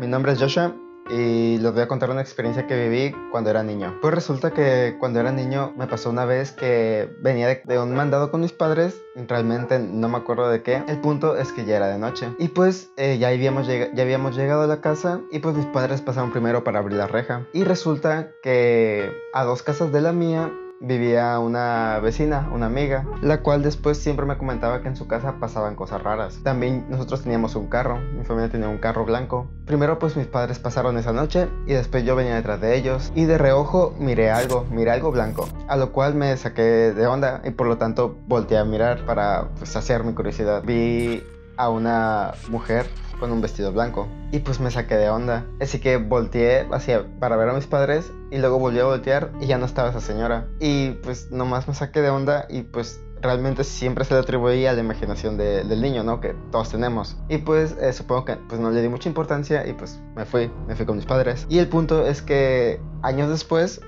Mi nombre es Joshua y les voy a contar una experiencia que viví cuando era niño. Pues resulta que cuando era niño me pasó una vez que venía de un mandado con mis padres, realmente no me acuerdo de qué. El punto es que ya era de noche y pues ya habíamos llegado a la casa y pues mis padres pasaron primero para abrir la reja. Y resulta que a 2 casas de la mía vivía una vecina, una amiga, la cual después siempre me comentaba que en su casa pasaban cosas raras. También nosotros teníamos un carro, mi familia tenía un carro blanco. Primero pues mis padres pasaron esa noche y después yo venía detrás de ellos y de reojo miré algo blanco, a lo cual me saqué de onda y por lo tanto volteé a mirar para pues saciar mi curiosidad. Vi a una mujer con un vestido blanco y pues me saqué de onda, así que volteé para ver a mis padres y luego volví a voltear y ya no estaba esa señora y pues nomás me saqué de onda y pues realmente siempre se le atribuía a la imaginación del niño, ¿no? Que todos tenemos. Y pues supongo que pues no le di mucha importancia y pues me fui con mis padres. Y el punto es que años después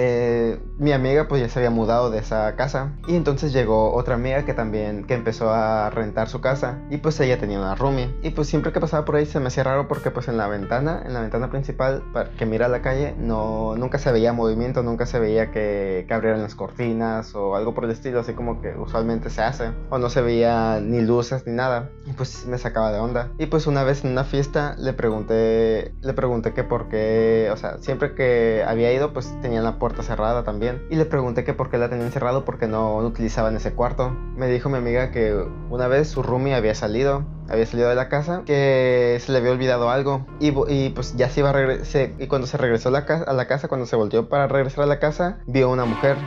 mi amiga pues ya se había mudado de esa casa y entonces llegó otra amiga que empezó a rentar su casa y pues ella tenía una roomie y pues siempre que pasaba por ahí se me hacía raro porque pues en la ventana principal que mira a la calle nunca se veía movimiento, nunca se veía que abrieran las cortinas o algo por el estilo, así como que usualmente se hace, o no se veía ni luces ni nada y pues me sacaba de onda. Y pues una vez en una fiesta le pregunté que por qué, o sea, siempre que había ido pues tenían la puerta cerrada también y le pregunté que por qué la tenían cerrado porque no utilizaban ese cuarto. Me dijo mi amiga que una vez su roomie había salido de la casa, que se le había olvidado algo y pues ya se iba a regresar y cuando se regresó a la casa, cuando se volteó para regresar a la casa, vio una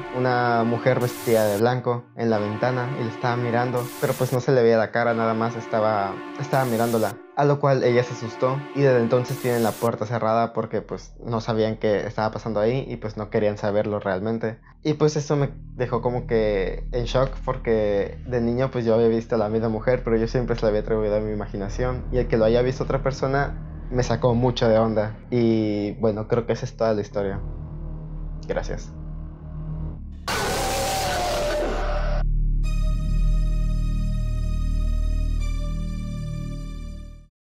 mujer vestida de blanco en la ventana y le estaba mirando, pero pues no se le veía la cara, nada más estaba mirándola. A lo cual ella se asustó y desde entonces tienen la puerta cerrada porque pues no sabían qué estaba pasando ahí y pues no querían saberlo realmente. Y pues eso me dejó como que en shock porque de niño pues yo había visto a la misma mujer, pero yo siempre se la había atribuido a mi imaginación y el que lo haya visto otra persona me sacó mucho de onda. Y bueno, creo que esa es toda la historia. Gracias.